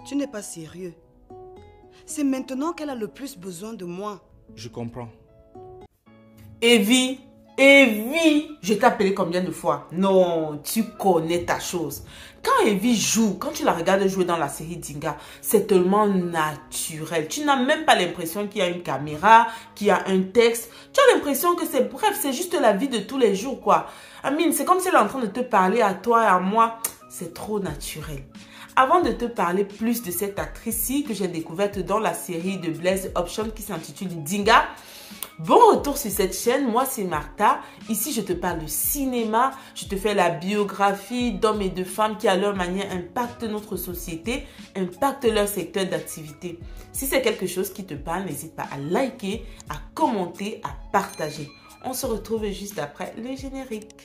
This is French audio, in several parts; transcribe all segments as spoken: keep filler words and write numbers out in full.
Tu n'es pas sérieux. C'est maintenant qu'elle a le plus besoin de moi. Je comprends. Evie, Evie, je t'ai appelé combien de fois? Non, tu connais ta chose. Quand Evie joue, quand tu la regardes jouer dans la série Dinga, c'est tellement naturel. Tu n'as même pas l'impression qu'il y a une caméra, qu'il y a un texte. Tu as l'impression que c'est, bref, c'est juste la vie de tous les jours, quoi. Amine, c'est comme si elle est en train de te parler à toi et à moi. C'est trop naturel. Avant de te parler plus de cette actrice-ci que j'ai découverte dans la série de Blaise Option qui s'intitule Dinga, bon retour sur cette chaîne, moi c'est Martha. Ici je te parle de cinéma, je te fais la biographie d'hommes et de femmes qui à leur manière impactent notre société, impactent leur secteur d'activité. Si c'est quelque chose qui te parle, n'hésite pas à liker, à commenter, à partager. On se retrouve juste après le générique.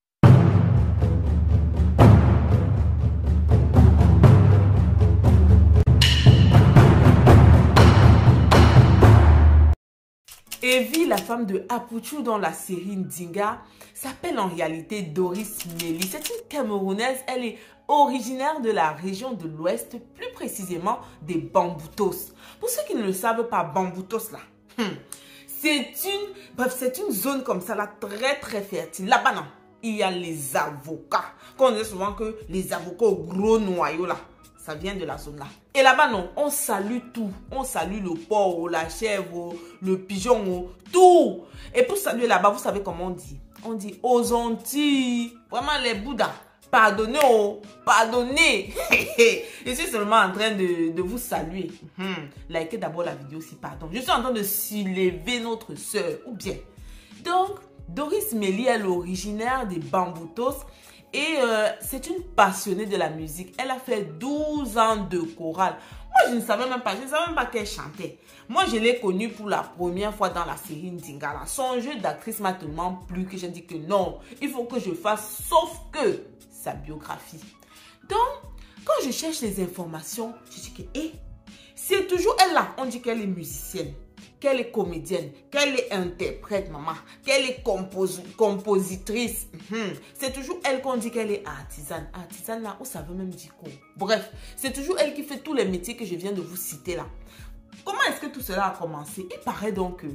Evie, la femme de Apouchou dans la série Dinga, s'appelle en réalité Doris Mélie. C'est une Camerounaise, elle est originaire de la région de l'Ouest, plus précisément des Bamboutos. Pour ceux qui ne le savent pas, Bamboutos là, hmm, c'est une, bref, c'est une zone comme ça là, très très fertile. Là-bas non, il y a les avocats. Qu'on dit souvent que les avocats au gros noyau là, ça vient de la zone là. Et là-bas, non, on salue tout. On salue le porc, la chèvre, le pigeon, tout. Et pour saluer là-bas, vous savez comment on dit? On dit aux Antilles. Vraiment, les Bouddhas. Pardonnez, oh, pardonnez. Je suis seulement en train de, de vous saluer. Hum, likez d'abord la vidéo si pardon. Je suis en train de soulever notre soeur. Ou bien. Donc, Doris Mélie est l'originaire des Bamboutos. Et euh, c'est une passionnée de la musique. Elle a fait douze ans de chorale. Moi, je ne savais même pas. Je ne savais même pas qu'elle chantait. Moi, je l'ai connue pour la première fois dans la série Ndingala. Son jeu d'actrice m'a tellement plu que j'ai dit que non, il faut que je fasse sauf que sa biographie. Donc, quand je cherche les informations, je dis que, hé, c'est toujours elle là. On dit qu'elle est musicienne, qu'elle est comédienne, qu'elle est interprète, maman, qu'elle est compos compositrice. Hum. C'est toujours elle qu'on dit qu'elle est artisane. Artisane là, où ça veut même dire quoi? Bref, c'est toujours elle qui fait tous les métiers que je viens de vous citer là. Comment est-ce que tout cela a commencé? Il paraît donc que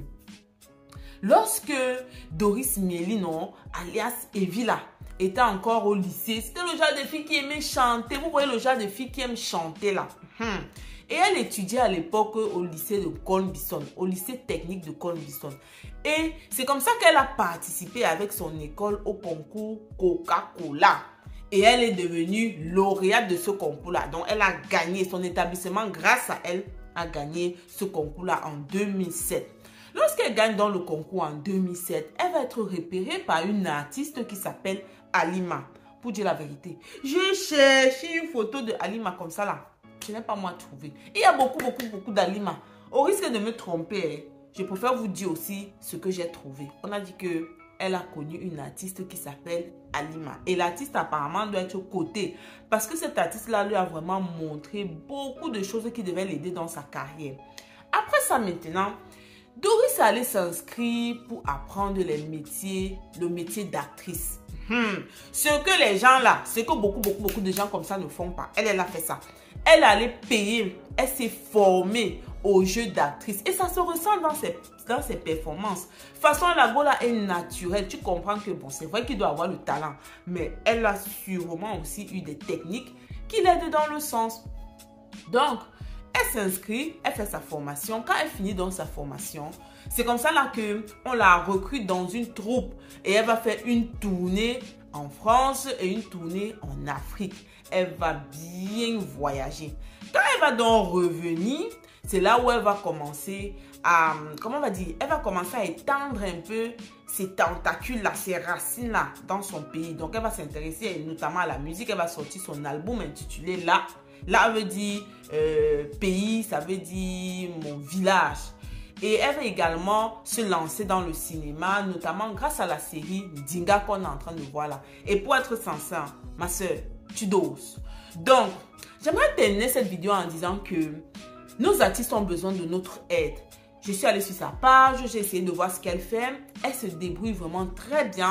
lorsque Doris Mélie, non, alias Evie là, était encore au lycée, c'était le genre de fille qui aimait chanter. Vous voyez le genre de fille qui aime chanter là. Hum. Et elle étudiait à l'époque au lycée de Colbison, au lycée technique de Colbison. Et c'est comme ça qu'elle a participé avec son école au concours Coca-Cola. Et elle est devenue lauréate de ce concours-là. Donc, elle a gagné, son établissement, grâce à elle, a gagné ce concours-là en deux mille sept. Lorsqu'elle gagne dans le concours en deux mille sept, elle va être repérée par une artiste qui s'appelle Halima. Pour dire la vérité, j'ai cherché une photo de Halima comme ça là. Je n'ai pas moi trouvé. Il y a beaucoup, beaucoup, beaucoup d'Halima. Au risque de me tromper, je préfère vous dire aussi ce que j'ai trouvé. On a dit que elle a connu une artiste qui s'appelle Halima. Et l'artiste apparemment doit être cotée. Parce que cet artiste-là lui a vraiment montré beaucoup de choses qui devaient l'aider dans sa carrière. Après ça maintenant, Doris allait s'inscrire pour apprendre les métiers, le métier d'actrice. Hmm. Ce que les gens là, ce que beaucoup, beaucoup, beaucoup de gens comme ça ne font pas. Elle, elle a fait ça. Elle allait payer, elle s'est formée au jeu d'actrice. Et ça se ressent dans ses, dans ses performances. De toute façon, la go là est naturelle. Tu comprends que bon, c'est vrai qu'il doit avoir le talent. Mais elle a sûrement aussi eu des techniques qui l'aident dans le sens. Donc, elle s'inscrit, elle fait sa formation. Quand elle finit dans sa formation, c'est comme ça là qu'on la recrute dans une troupe. Et elle va faire une tournée en France et une tournée en Afrique. Elle va bien voyager. Quand elle va donc revenir, c'est là où elle va commencer à, comment on va dire, elle va commencer à étendre un peu ses tentacules là, ses racines là dans son pays. Donc elle va s'intéresser notamment à la musique. Elle va sortir son album intitulé Là. Là veut dire euh, pays, ça veut dire mon village. Et elle va également se lancer dans le cinéma, notamment grâce à la série Dinga qu'on est en train de voir là. Et pour être sincère, ma soeur, tu doses. Donc, j'aimerais terminer cette vidéo en disant que nos artistes ont besoin de notre aide. Je suis allée sur sa page, j'ai essayé de voir ce qu'elle fait. Elle se débrouille vraiment très bien.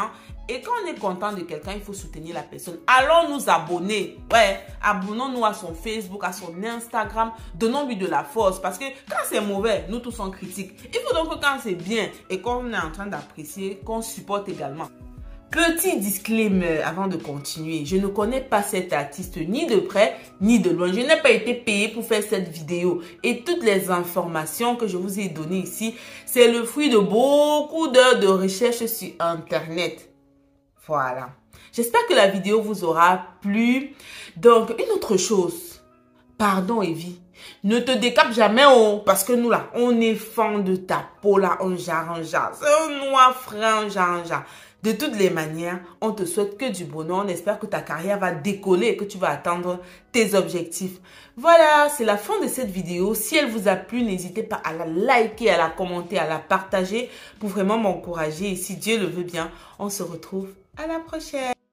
Et quand on est content de quelqu'un, il faut soutenir la personne. Allons nous abonner. Ouais, abonnons-nous à son Facebook, à son Instagram. Donnons-lui de la force. Parce que quand c'est mauvais, nous tous on critique. Il faut donc que quand c'est bien et qu'on est en train d'apprécier, qu'on supporte également. Petit disclaimer avant de continuer, je ne connais pas cet artiste ni de près ni de loin. Je n'ai pas été payé pour faire cette vidéo et toutes les informations que je vous ai données ici, c'est le fruit de beaucoup d'heures de recherche sur Internet. Voilà. J'espère que la vidéo vous aura plu. Donc, une autre chose. Pardon, Evie. Ne te décape jamais, oh, parce que nous là, on est fan de ta peau là, on jarre, on jarre. C'est un noir frais, on jarre, on jarre. De toutes les manières, on te souhaite que du bonheur. On espère que ta carrière va décoller et que tu vas atteindre tes objectifs. Voilà, c'est la fin de cette vidéo. Si elle vous a plu, n'hésitez pas à la liker, à la commenter, à la partager pour vraiment m'encourager. Et si Dieu le veut bien, on se retrouve à la prochaine.